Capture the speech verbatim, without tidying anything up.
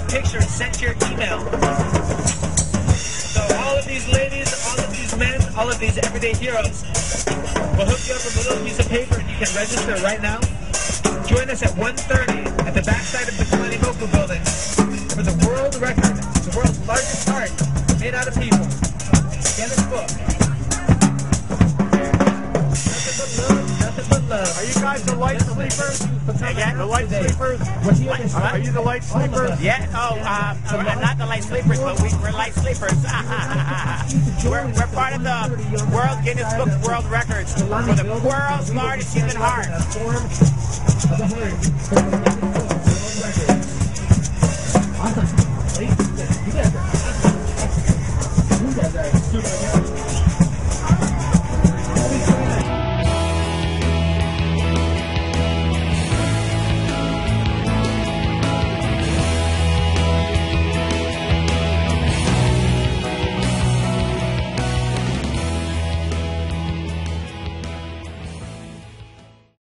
picture sent to your email. So all of these ladies, all of these men, all of these everyday heroes will hook you up with a little piece of paper and you can register right now. Join us at one thirty at the backside of the Kalani Moku building for the world record, the world's largest art made out of people. Get this book. Nothing but love, nothing but love. Are you guys the light sleepers? Again? The light sleepers? Are you the light sleepers? Yeah, oh, uh, we're not the light sleepers, but we, we're light sleepers. we're, we're part of the World Guinness Book of World Records for the world's largest human heart.